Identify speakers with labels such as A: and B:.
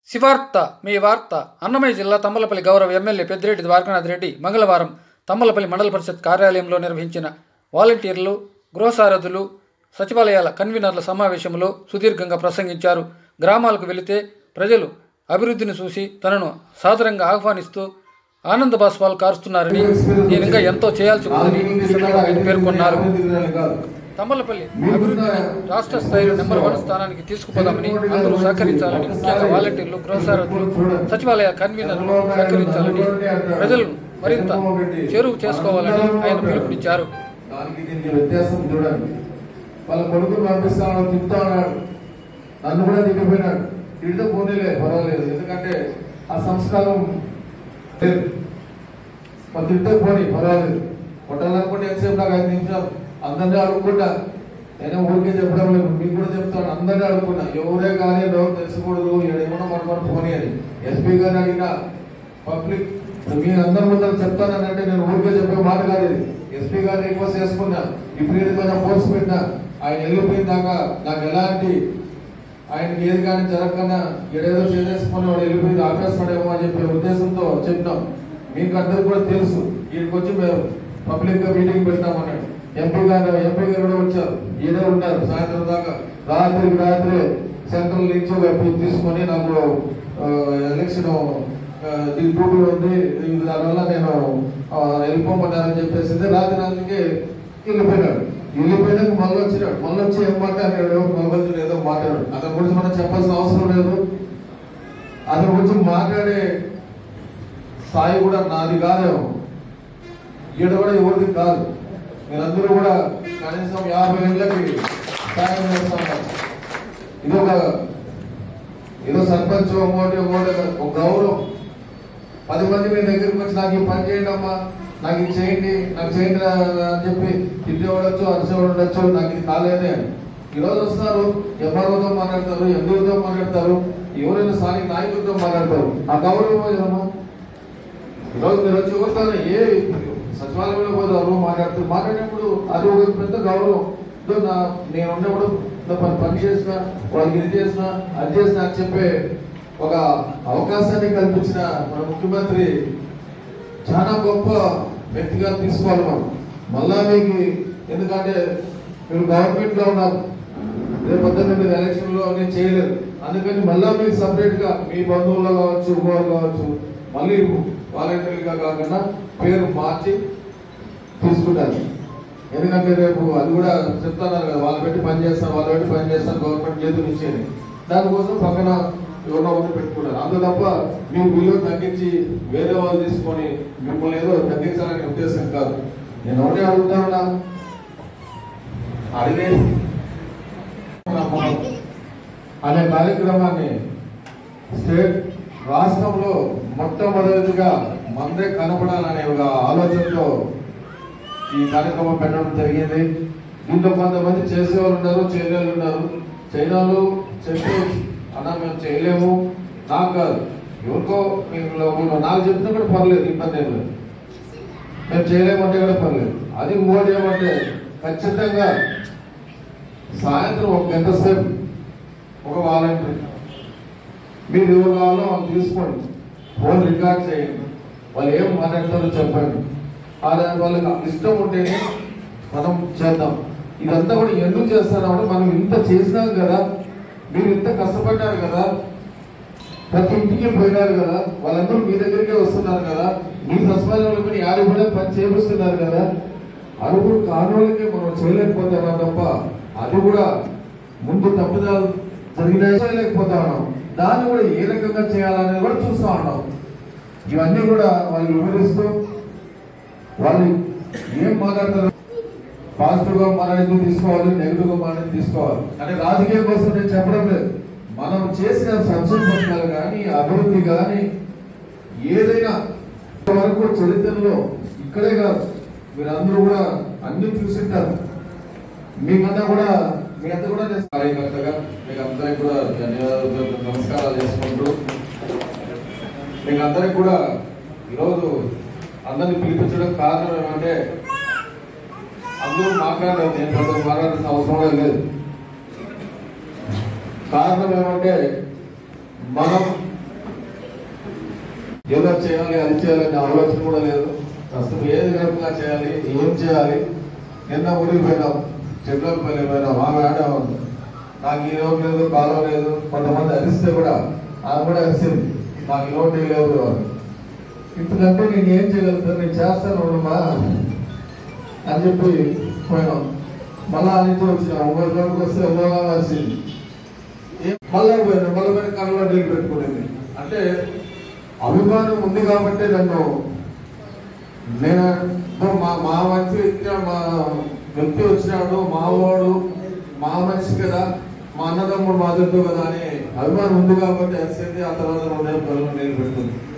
A: శివార్త మీ వార్త అన్నమయ్య జిల్లా తంబలపల్లి గౌరవ ఎమ్మెల్యే పెద్దిరెడ్డి ద్వారకానాథ్ రెడ్డి మంగళవారం తంబలపల్లి మండల పరిషత్ కార్యాలయంలో నిర్వహించిన వాలంటీర్లు, గృహసారథులు, సచివాలయాల కన్వీనర్ల సమావేశంలో సుదీర్ఘంగా ప్రసంగించారు. గ్రామాలకు వెళితే ప్రజలు అభివృద్ధిని చూసి తనను సాదరంగా ఆహ్వానిస్తూ ఆనంద బాష్పాలు కారుస్తున్నారని, నేను ఇంకా ఎంతో చేయాల్సి ఉందని ఆయన పేర్కొన్నారు. తంబలపల్లి అభివృద్ధిని రాష్ట్ర స్థాయిలో నెంబర్ 1 స్థానానికి తీసుకుపోదామని అందరూ సహకరించాలని, ముఖ్యంగా వాలంటీర్లు, గృహసారథులు, సచివాలయ కన్వీనర్లు సహకరించాలని, ప్రజలను మరింత చేరువు చేసుకోవాలని ఆయన పిలుపునిచ్చారు.
B: వాళ్ళ కొడుకును పంపిస్తాను తిప్పుతా ఉన్నాడు, నన్ను కూడా దిగిపోయినాడు. తిడితే పోనీలే పర్వాలేదు, ఎందుకంటే ఆ సంస్కారం తిడితే పోనీ పర్వాలేదు. కొట్టాలనుకుంటే ఎంతసేపు నాకు 5 నిమిషాలు అందరినీ అడుక్కుంటా. నేను ఊరికే చెప్పడం లేదు, మీకు కూడా చెప్తాను. అందరినీ అడుక్కున్నా, ఎవరే కానీ ఎవరు తెలుసుకోకూడదు, ఏమన్నా మన పోనీ అని. ఎస్పీ గారిని అడిగినా పబ్లిక్ మీరు అందరి ముందర చెప్తానంటే నేను ఊరికే చెప్పే మాట కాదు ఇది. ఎస్పీ గారిని రిక్వెస్ట్ చేసుకున్నా, ఇప్పుడు ఏదైనా ఫోర్స్ పెట్టినా ఆయన వెళ్ళిపోయిన దాకా నాకు ఎలాంటి ఆయనకి ఏది కానీ జరగకుండా ఏడేదో చేసేసుకుని వాడు వెళ్ళిపోయింది ఆపేస్తాడేమో అని చెప్పే ఉద్దేశంతో చెప్పినాం. మీకు అందరికి కూడా తెలుసు, వీడికి వచ్చి మేము పబ్లిక్ గా మీటింగ్ పెట్టామన్నాడు. ఎంపీ గారు కూడా వచ్చారు, ఈడే ఉన్నారు సాయంత్రం దాకా. రాత్రి సెంట్రల్ నుంచి తీసుకొని నాకు ఎలక్షన్ డ్యూటీ ఉంది, దానివల్ల నేను వెళ్ళిపోమన్నానని చెప్పేసి రాత్రికి వెళ్ళిపోయినాడు. వెళ్ళిపోయినాక మళ్ళీ వచ్చినాడు. మళ్ళీ వచ్చి ఏం మాట్లాడాడు, మళ్ళీ ఏదో మాట్లాడాడు. అతని గురించి మనం చెప్పాల్సిన అవసరం లేదు. అతని గురించి మాట్లాడే స్థాయి కూడా నాది కాదేమో, ఈడ కూడా ఎవరిది కాదు. మీరందరూ కూడా కనీసం 50 ఏళ్ళకి సాయం చేస్తున్నారు. ఏదో సర్పంచ్ ఒకటి ఒక గౌరవం. 10 మంది మీ దగ్గరికి వచ్చి నాకు ఈ పని చేయండి అమ్మా, నాకు ఇది చేయండి, నాకు చేయండి అని చెప్పి తిట్టి ఉండొచ్చు, అరిసేవాడు ఉండొచ్చు, నాకు ఇది కాలేదే అని. ఈరోజు వస్తారు, ఎంఆర్ఓతో మాట్లాడతారు, ఎంపీలతో మాట్లాడతారు, ఎవరైనా స్థానిక నాయకులతో మాట్లాడతారు. ఆ గౌరవం ఏదమ్మా? ఈరోజు మీరు వచ్చి ఎవరుతారు, ఏ సచివాలయంలో పోతారు, మాట్లాడినప్పుడు అది ఒక పెద్ద గౌరవం. నేను ఉన్నప్పుడు పని చేసిన వాళ్ళకి ఇది చేసిన అది చేసిన అని చెప్పే ఒక అవకాశాన్ని కల్పించిన మన ముఖ్యమంత్రి చాలా గొప్ప వ్యక్తిగా తీసుకోవాలి మనం. మళ్ళా మీకు ఎందుకంటే మీరు గవర్నమెంట్ లో ఉన్నారు, రేపు పొద్దున్న మీరు ఎలక్షన్ లో నేను చేయలేరు. అందుకని మళ్ళా మీకు సపరేట్ గా మీ బంధువుల్లో కావచ్చు, ఇంకోరు కావచ్చు, మళ్ళీ వాలంటీర్గా కాకుండా పేరు మార్చి తీసుకుంటారు. ఎందుకంటే రేపు అది కూడా చెప్తున్నారు కదా, వాళ్ళు పెట్టి పని చేస్తాను గవర్నమెంట్ చేతులు ఇచ్చేది. దానికోసం పక్కన ఎవరో ఒకటి పెట్టుకున్నారు. అంత తప్ప మీ విలువ తగ్గించి వేరే వాళ్ళు తీసుకొని మిమ్మల్ని ఏదో తగ్గించాలనే ఉద్దేశం కాదు. నేను ఒకటే అడుగుతాను, అడిగే అనే కార్యక్రమాన్ని స్టేట్ రాష్ట్రంలో మొట్టమొదటిగా మందే కనపడాలనే ఒక ఆలోచనతో ఈ కార్యక్రమం పెట్టడం జరిగింది. దీంట్లో కొంతమంది చేసేవాళ్ళు ఉన్నారు, చేయలేళ్ళు ఉన్నారు. చైనాలు చెప్పి అన్నా మేము చేయలేము, నాకు కాదు ఎవరికో నాకు చెప్తే కూడా పర్లేదు, ఇబ్బంది ఏం లేదు. మేము చేయలేమంటే కూడా పర్లేదు. అది ఇంకోటి ఏమంటే ఖచ్చితంగా సాయంత్రం 1 గంట సేపు ఒక వాలంటీర్ మీరు ఎవరు కావాలో వాళ్ళు తీసుకోండి, ఫోన్ రికార్డ్ చేయండి, వాళ్ళు ఏం మాట్లాడతారో చెప్పండి. వాళ్ళకి ఇష్టం ఉంటేనే మనం చేద్దాం. ఇదంతా కూడా ఎందుకు చేస్తున్నామంటే మనం ఇంత చేసినాం కదా, మీరు ఇంత కష్టపడ్డారు కదా, ప్రతి ఇంటికి పోయినారు కదా, వాళ్ళందరూ మీ దగ్గరికే వస్తున్నారు కదా, మీ సచివాలయంలో కూడా 50 మంది పని చేపిస్తున్నారు కదా, అడుగురు కానులకే మనం చేయలేకపోతున్నాం తప్ప అది కూడా ముందు తప్పుదాలు జరిగినా చేయలేకపోతా ఉన్నాం. దాన్ని కూడా ఏ రకంగా చేయాలనేది కూడా చూస్తూ ఉన్నాం. ఇవన్నీ కూడా వాళ్ళు వివరిస్తూ వాళ్ళు ఏం మాట్లాడతారు, పాజిటివ్ గా మాట్లాడేది తీసుకోవాలి, నెగిటివ్ గా మాట్లాడేది తీసుకోవాలి. అంటే రాజకీయం కోసం నేను చెప్పడం లేదు. మనం చేసిన సంక్షేమ పథకాలు కానీ అభివృద్ధి కానీ ఏదైనా వరకు చరిత్రలో ఇక్కడే కాదు, మీరందరూ కూడా అన్ని చూసింటారు. మీకంతా కూడా కార్యకర్తగా మీకు అందరికి కూడా ధన్యవాదాలు, నమస్కారాలు చేసుకుంటూ మీకు అందరికి కూడా ఈరోజు అందరినీ పిలిపించడం కారణం ఏమంటే అందరూ మాట్లాడారు, నేను మాట్లాడాల్సిన అవసరం లేదు. కారణం ఏమంటే మనం ఏదో చేయాలి అది చేయాలనే ఆలోచన కూడా లేదు. అసలు ఏది గర్భంగా చేయాలి, ఏం చేయాలి. నిన్న ఊరికి పోయినాం, చెట్లకు పోయినాం, ఆమె ఆడాము, నాకు ఈ రోడ్డు లేదు, కాలం లేదు. కొంతమంది అరిస్తే కూడా ఆమె కూడా అరిసింది, నాకు ఈ రోడ్డు లేదు అని. ఇంతకంటే నేను ఏం చేయగలుగుతాను, నేను చేస్తాను ఉండమా అని చెప్పి పోయినాం. మళ్ళా నుంచి వచ్చినాం, ఒక రోజుకి వస్తే ఎవరో అరిసింది. మళ్ళా పోయినా, మళ్ళీ పోయిన కళ్ళలో నీళ్ళు పెట్టుకునేది. అంటే అభిమానం ఉంది కాబట్టి నన్ను నేను మా మంచి మా వ్యక్తి వచ్చినాడు, మావాడు మా మనిషి కదా, మా అన్నదమ్ముడు మాదిరితో కదా అని అభిమానం ఉంది కాబట్టి అరిసింది. ఆ తర్వాత నేను కళ్ళలో నీళ్ళు పెట్టుకుంది.